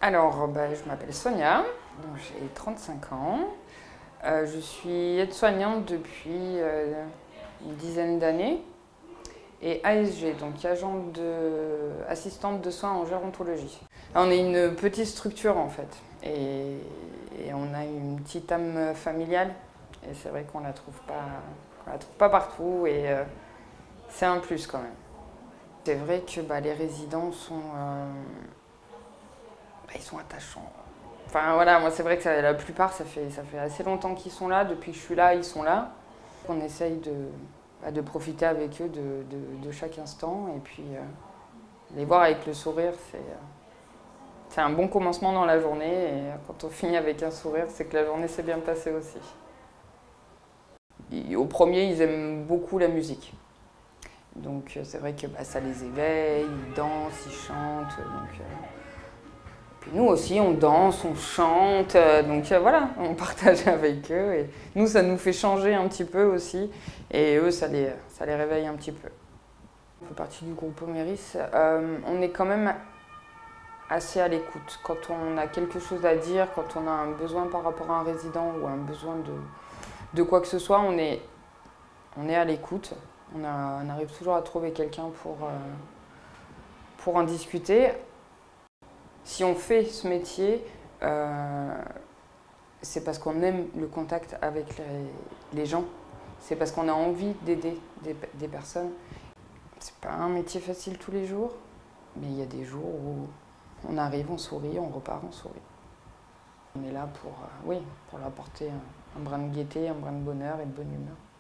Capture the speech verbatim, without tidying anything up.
Alors, bah, je m'appelle Sonia, donc j'ai trente-cinq ans. Euh, je suis aide-soignante depuis euh, une dizaine d'années et A S G, donc agent de, assistante de soins en gérontologie. On est une petite structure en fait et, et on a une petite âme familiale et c'est vrai qu'on la trouve pas, qu'on la trouve pas partout et euh, c'est un plus quand même. C'est vrai que bah, les résidents sont, euh, bah, ils sont attachants. Enfin voilà, moi c'est vrai que ça, la plupart, ça fait, ça fait assez longtemps qu'ils sont là. Depuis que je suis là, ils sont là. On essaye de, bah, de profiter avec eux de, de, de chaque instant. Et puis euh, les voir avec le sourire, c'est euh, c'est un bon commencement dans la journée. Et quand on finit avec un sourire, c'est que la journée s'est bien passée aussi. Et au premier, ils aiment beaucoup la musique. Donc c'est vrai que bah, ça les éveille, ils dansent, ils chantent. Donc, euh, Puis nous aussi, on danse, on chante, euh, donc euh, voilà, on partage avec eux. Et nous, ça nous fait changer un petit peu aussi, et eux, ça les, ça les réveille un petit peu. On fait partie du groupe Oméris. Euh, on est quand même assez à l'écoute. Quand on a quelque chose à dire, quand on a un besoin par rapport à un résident ou un besoin de, de quoi que ce soit, on est, on est à l'écoute. On, on arrive toujours à trouver quelqu'un pour, euh, pour en discuter. Si on fait ce métier, euh, c'est parce qu'on aime le contact avec les, les gens. C'est parce qu'on a envie d'aider des, des personnes. C'est pas un métier facile tous les jours, mais il y a des jours où on arrive, on sourit, on repart, on sourit. On est là pour, euh, oui, pour leur apporter un, un brin de gaieté, un brin de bonheur et de bonne humeur.